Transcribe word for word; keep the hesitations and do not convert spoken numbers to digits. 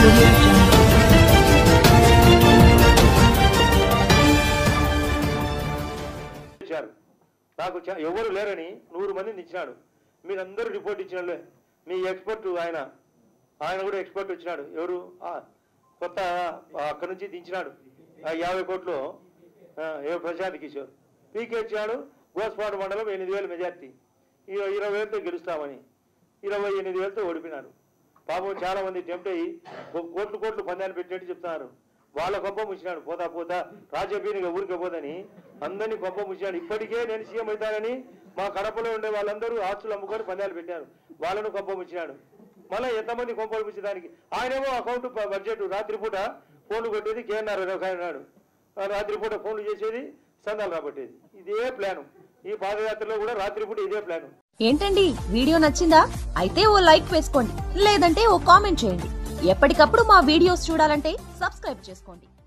audio jungle. నాకు ఎవరు లేరని నూరు మందిని ఇచ్చినాడు. మీరందరూ రిపోర్ట్ ఇచ్చినట్లే. మీ ఎక్స్పర్ట్ ఆయన ఆయన కూడా ఎక్స్పర్ట్ వచ్చినాడు. ఎవరు కొత్త అక్కడి నుంచి దించినాడు. యాభై కోట్లు ఏ ప్రశాంత్ కిషోర్ పీకే ఇచ్చాడు. గోస్పాడు మండలం ఎనిమిది వేల మెజార్టీ, ఇరవై వేలతో గెలుస్తామని ఇరవై ఎనిమిది వేలతో ఓడిపోయినారు. పాపం చాలా మంది టెంప్ట్ అయ్యి కోట్లు కోట్లు పందాలు పెట్టినట్టు చెప్తున్నారు. వాళ్ళ గొప్ప ముచ్చినాడు. పోతా పోతా రాజకీయంగా ఊరికే పోదని అందరినీ గొప్ప ముచ్చినాడు. ఇప్పటికే నేను సీఎం అవుతానని మా కడపలో ఉండే వాళ్ళందరూ ఆస్తులు అమ్ముకొని పందాలు పెట్టారు. వాళ్ళను గొప్ప ముచ్చినాడు. మళ్ళీ ఎంతమంది గొప్పలు ముచ్చేదానికి ఆయనేమో అకౌంట్ బడ్జెట్ రాత్రిపూట ఫోన్లు కొట్టేది కేఎన్ఆర్ అన్నాడు. రాత్రిపూట ఫోన్లు చేసేది, సందాలు రాబట్టేది. ఇదే ప్లాను. ఈ పాదయాత్రలో కూడా రాత్రిపూట ఇదే ప్లాను. ఏంటండి వీడియో నచ్చిందా? అయితే ఓ లైక్ వేసుకోండి, లేదంటే ఓ కామెంట్ చేయండి. ఎప్పటికప్పుడు మా వీడియోస్ చూడాలంటే సబ్స్క్రైబ్ చేసుకోండి.